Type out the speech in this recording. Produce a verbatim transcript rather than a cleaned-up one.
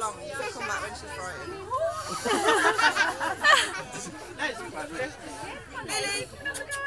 tongue to come out when she's frightened. Lily!